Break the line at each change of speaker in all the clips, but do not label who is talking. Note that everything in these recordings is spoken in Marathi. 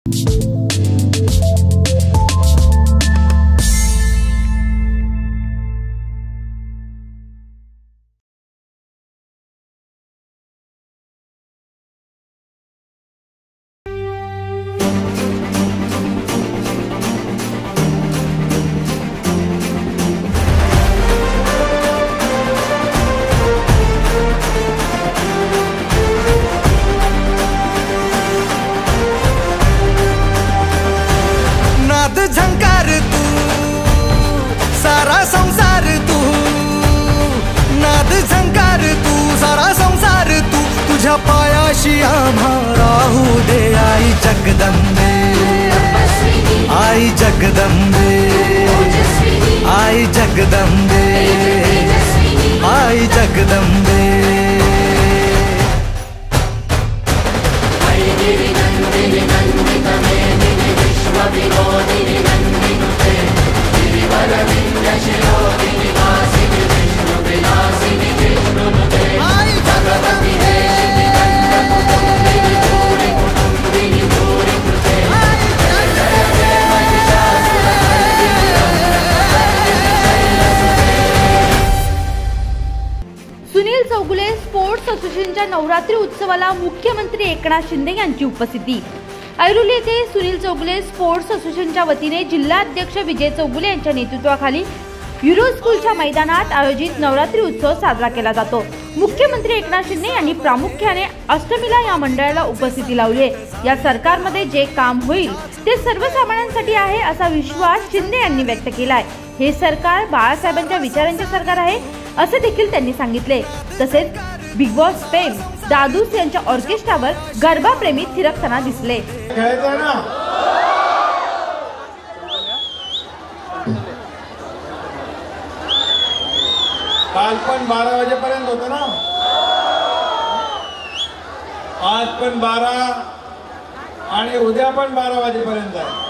झंकार तू सारा संसार तू, नाद झंकार तू सारा संसार तू, तुझ्या पायाशी आम्हा राहू दे आई जगदंबे, आई जगदंबे, आई जगदंबे, आई जगदंबे।
सुनील चौगुले स्पोर्ट्स असोसिएशनच्या नवरात्री उत्सवाला मुख्यमंत्री एकनाथ शिंदे यांची उपस्थिती। ऐरोली येथे सुनील चौगुले स्पोर्ट्स असोसिएशनच्या वतीने जिल्हाध्यक्ष विजय चौगुले यांच्या नेतृत्वाखाली युरो स्कूलच्या मैदानात आयोजित नवरात्री उत्सव साजरा केला जातो। मुख्यमंत्री एकनाथ शिंदे यांनी प्रामुख्याने अष्टमीला या मंडळाला उपस्थिती लावली आहे। या सरकारमध्ये जे काम होईल ते सर्वसामान्यांसाठी आहे असा विश्वास शिंदे यांनी व्यक्त केला आहे। हे सरकार बाळासाहेबांच्या विचारांचे सरकार आहे असे देखील त्यांनी सांगितले। तसेच बिग बॉस फेम दादूस यांच्या ऑर्केस्ट्रावर गरबा प्रेमी थिरकताना दिसले।
काल पण 12 वाजेपर्यंत होतं ना, आज पण 12 आणि उद्या पण 12 वाजेपर्यंत आहे।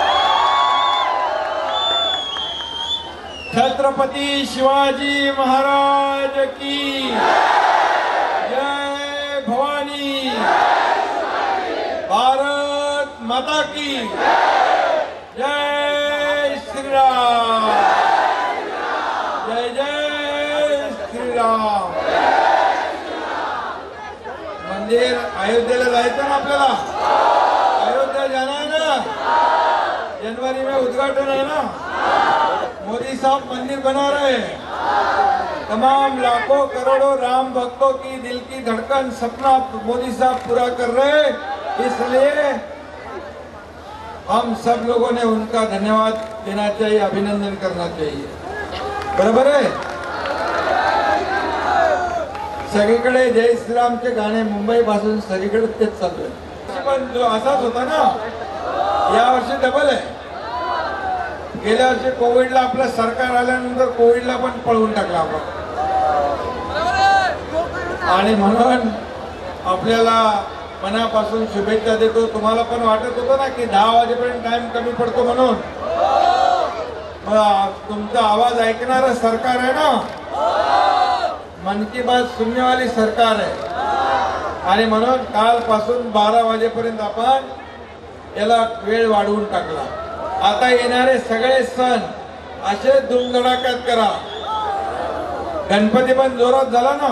छत्रपती शिवाजी महाराज की जय, भवानी, भारत माता की जय, श्रीराम, जय जय श्रीराम। मंदिर अयोध्येला जायचं ना आपल्याला, अयोध्या जाना है ना, जनवरी में उद्घाटन है ना। मोदी साहब मंदिर बना रहे हैं, तमाम लाखों करोड़ों राम भक्तों की दिल की धड़कन सपना मोदी साहब पूरा कर रहे, इसलिए हम सब लोगों ने उनका धन्यवाद देना चाहिए, अभिनंदन करना चाहिए। बरोबर आहे। सगळीकडे जय श्रीरामचे गाणे मुंबई पासून सगळीकडे तेच चालू आहे। पण जो असाच होता ना, या वर्षी डबल आहे। गेल्या वर्षी कोविडला आपलं सरकार आल्यानंतर कोविडला पण पळवून टाकला आपण, आणि म्हणून आपल्याला मनापासून शुभेच्छा देतो। तुम्हाला पण वाटत होतं ना की 10 वाजेपर्यंत टाइम कमी पडतो म्हणून, तुमचा आवाज ऐकणारं सरकार आहे ना, मन की बात सुननेवाली सरकार आहे, आणि म्हणून कालपासून 12 वाजेपर्यंत आपण याला वेळ वाढवून टाकला। आता येणारे सगळे सण असे धुमधडाक्यात करा। गणपती पण जोरात झाला ना,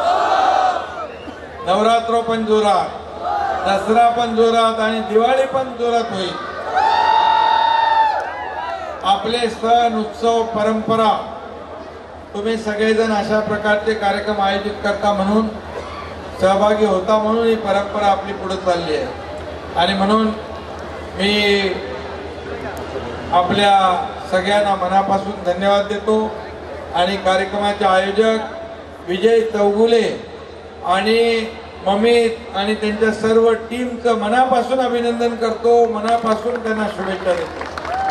नवरात्र पण जोरात, दसरा पण जोरात आणि दिवाळी पण जोरात होईल। आपले सण उत्सव परंपरा तुम्ही सगळेजण अशा प्रकारचे कार्यक्रम आयोजित करता म्हणून, सहभागी होता म्हणून ही परंपरा आपली पुढे चालली आहे। आणि म्हणून मी आपल्या सगळ्यांना मनापासून धन्यवाद देतो, आणि कार्यक्रमाचे आयोजक विजय चौगुले आणि ममित आणि त्यांच्या सर्व टीमचं मनापासून अभिनंदन करतो, मनापासून त्यांना शुभेच्छा देतो।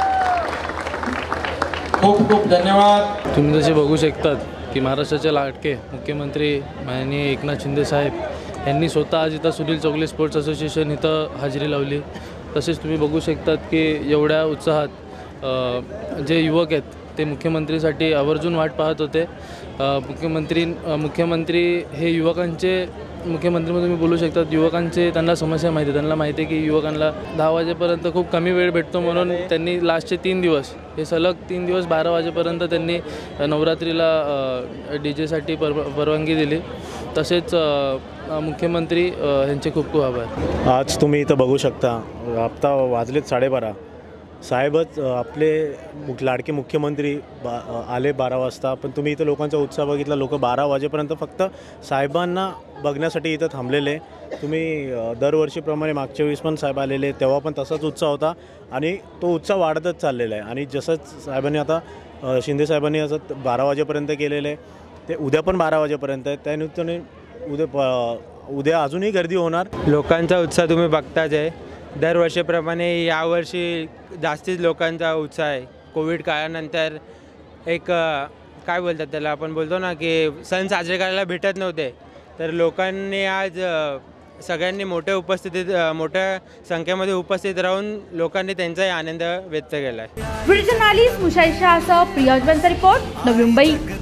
खूप खूप धन्यवाद।
तुम्ही जसे बघू शकतात की महाराष्ट्राचे लाडके मुख्यमंत्री माननीय एकनाथ शिंदे साहेब यांनी स्वतः आज इथं सुनील चौगुले स्पोर्ट्स असोसिएशन इथं हजेरी लावली। तसेच तुम्ही बघू शकतात की एवढ्या उत्साहात जे युवक आहेत ते मुख्यमंत्रीसाठी आवर्जून वाट पाहत होते. मुख्यमंत्री हे युवकांचे मुख्यमंत्री तुम्ही बोलू शकतात. युवकांचे त्यांना समस्या माहिती आहे. त्यांना माहिती आहे की युवकांना 10 वाजेपर्यंत खूप कमी वेळ भेटतो, म्हणून त्यांनी लास्टचे 3 दिवस हे सलग 3 दिवस 12 वाजेपर्यंत त्यांनी नवरात्रीला DJ साठी परवानगी दिली. तसेच मुख्यमंत्री यांचे खूप खूप आभार.
आज तुम्ही इथं बघू शकता, आत्ता वाजलेत 12:30. साहेबच आपले लाडके मुख्यमंत्री आले 12 वाजता, पण तुम्ही इथं लोकांचा उत्साह बघितला. लोक 12 वाजेपर्यंत फक्त साहेबांना बघण्यासाठी इथं थांबलेले. तुम्ही दरवर्षीप्रमाणे मागच्या वेळेस पण साहेब आलेले, तेव्हा पण तसाच उत्साह होता आणि तो उत्साह वाढतच चाललेला आहे. आणि जसंच साहेबांनी आता शिंदे साहेबांनी असं 12 वाजेपर्यंत केलेलं आहे, ते उद्या पण 12 वाजेपर्यंत आहे. त्यानिमित्ताने उद्या अजूनही गर्दी होणार.
लोकांचा उत्साह तुम्ही बघताच आहे. दरवर्षीप्रमाणे यावर्षी जास्तीच लोकांचा उत्साह आहे. कोविड काळानंतर एक काय बोलतात त्याला, आपण बोलतो ना की सण साजरे करायला भेटत नव्हते, तर लोकांनी आज सगळ्यांनी मोठ्या संख्येमध्ये उपस्थित राहून लोकांनी त्यांचाही आनंद व्यक्त केला आहे.
व्हिडिओ जर्नलिस्ट मुशाई शाहसह प्रिया रिपोर्ट, नवी मुंबई.